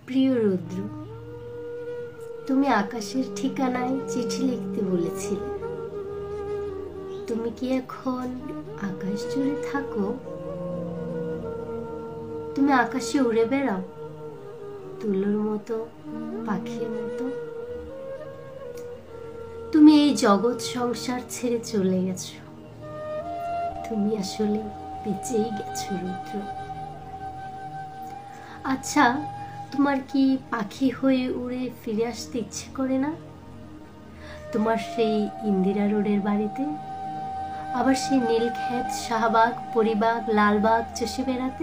প্রিয় রুদ্র, তুমি আকাশের ঠিকানায় চিঠি লিখতে বলেছিলে। তুমি কি এখন আকাশ জুড়ে থাকো? তুমি আকাশে উড়ে বেড়াও তুলোর মতো, পাখির মতো। তুমি এই জগৎ সংসার ছেড়ে চলে গেছো। তুমি আসলে বেঁচেই গেছো রুদ্র। আচ্ছা, তোমার কি পাখি হয়ে উড়ে ফিরে আসতে ইচ্ছে করে না? তোমার সেই ইন্দিরা রোডের বাড়িতে, আবার সেই নীলক্ষেত, শাহবাগ, পরিবাগ, লালবাগ চষে বেড়াতে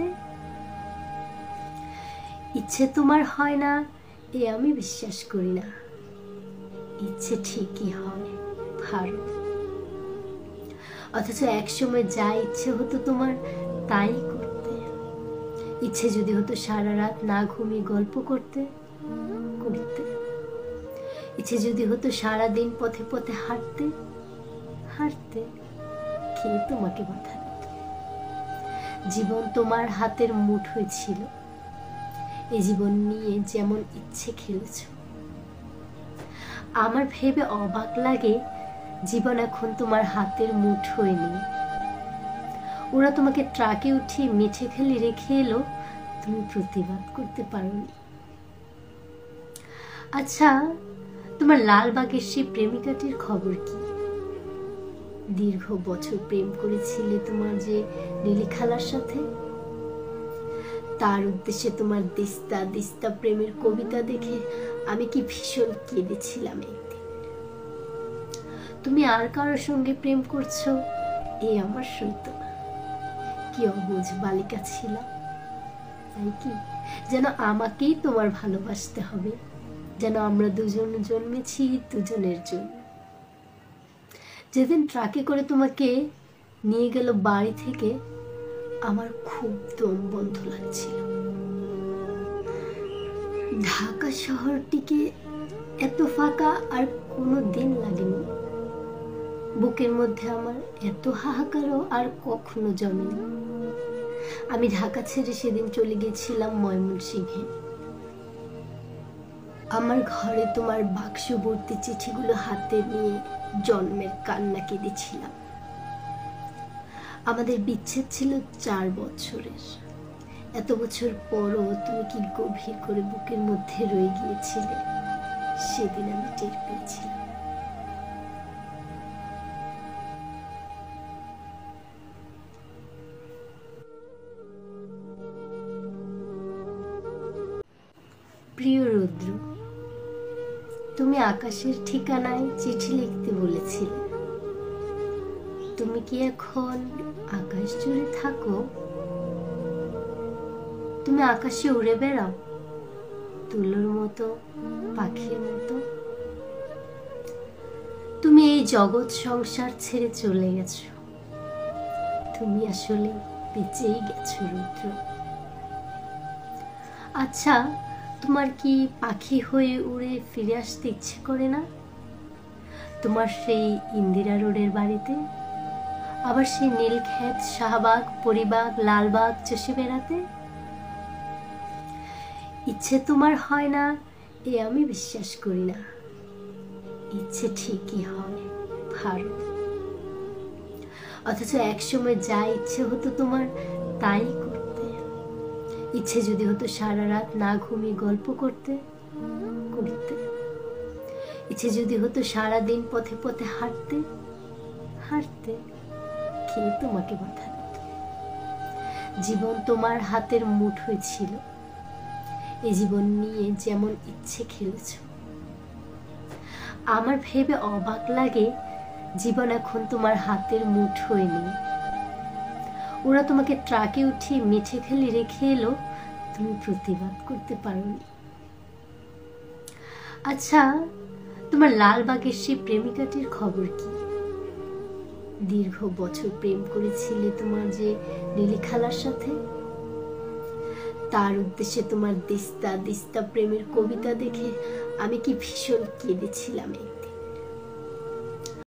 ইচ্ছে তোমার হয় না এ আমি বিশ্বাস করি না। ইচ্ছে ঠিকই হয়, ভালো। অথচ একসময় যা ইচ্ছে হতো তোমার তাই করতে। ইচ্ছে যদি হতো সারা রাত না ঘুমিয়ে গল্প করতে, করতে। ইচ্ছে যদি হতো সারা দিন পথে পথে হাঁটতে, হাঁটতে। কে তোমাকে বাধা দিত? জীবন তোমার হাতের মুঠোয় ছিল। এই জীবন নিয়ে যেমন ইচ্ছে খেলেছ। আমার ভেবে অবাক লাগে, জীবন এখন তোমার হাতের মুঠোয় নেই। ওরা তোমাকে ট্রাকে উঠিয়ে মিঠে খেলে রেখে এলো, তুমি প্রতিবাদ করতে পারোনি। আচ্ছা, তোমার লালবাগের সেই প্রেমিকাটির খবর কি? দীর্ঘ বছর প্রেম করেছিলে তোমার যে নীলি খালার সাথে। তার উদ্দেশ্যে তোমার দিস্তা দিস্তা প্রেমের কবিতা দেখে আমি কি ভীষণ কেঁদেছিলাম একদিন। তুমি আর কারোর সঙ্গে প্রেম করছো এ আমার সইত না। কি অবুঝ বালিকা ছিলাম, তাই কি? যেন আমাকেই তোমার ভালোবাসতে হবে, যেন আমরা দুজন জন্মেছি দুজনের জন্য। যেদিন ট্রাকে করে তোমাকে নিয়ে গেল বাড়ি থেকে, আমার খুব দম বন্ধ লাগছিল। ঢাকা শহরটিকে এত ফাঁকা আর কোনো দিন লাগেনি। বুকের মধ্যে আমার এত হাহাকারও আর কখনো জমেনি। আমি ঢাকা ছেড়ে সেদিন চলে গেছিলাম ময়মনসিংহে। আমার ঘরে তোমার বাক্স ভর্তি চিঠিগুলো হাতে নিয়ে জন্মের কান্না কেঁদেছিলাম। আমাদের বিচ্ছেদ ছিল 4 বছরের। এত বছর পরও তুমি কি গভীর করে বুকের মধ্যে রয়ে গিয়েছিলে, সেদিন আমি টের পেয়েছিলাম। প্রিয় রুদ্র, তুমি আকাশের ঠিকানায় চিঠি লিখতে বলেছিলে। তুমি কি এখন আকাশ জুড়ে থাকো? তুমি আকাশে উড়ে বেড়াও তুলোর মতো, পাখির মতো। তুমি এই জগৎ সংসার ছেড়ে চলে গেছো। তুমি আসলে বেঁচেই গেছো রুদ্র। আচ্ছা, তোমার কি পাখি হয়ে উড়ে ফিরে আসতে ইচ্ছে করে না? তোমার সেই ইন্দিরা রোডের বাড়িতে, আবার সেই নীলক্ষেত, শাহবাগ, পরিবাগ, লালবাগ চষে বেড়াতে ইচ্ছে তোমার হয় না এ আমি বিশ্বাস করি না। ইচ্ছে ঠিকই হয়, ভালো। অথচ একসময় যা ইচ্ছে হতো তোমার তাই করতে। ইচ্ছে যদি হতো সারা রাত না ঘুমিয়ে গল্প করতে, করতে। ইচ্ছে যদি হতো সারা দিন পথে পথে হাঁটতে, হাঁটতে। কে তোমাকে বাধা দিত? জীবন তোমার হাতের মুঠোয় ছিল। এই জীবন নিয়ে যেমন ইচ্ছে খেলেছ। আমার ভেবে অবাক লাগে, জীবন এখন তোমার হাতের মুঠোয় নেই। ওরা তোমাকে ট্রাকে উঠিয়ে মিঠে খেলে রেখে এলো, তুমি প্রতিবাদ করতে পারোনি। আচ্ছা, তোমার লালবাগের সেই প্রেমিকাটির খবর কি? দীর্ঘ বছর প্রেম করেছিলে তোমার যে নীলি খালার সাথে। তার উদ্দেশ্যে তোমার দিস্তা দিস্তা প্রেমের কবিতা দেখে আমি কি ভীষণ কেঁদেছিলাম।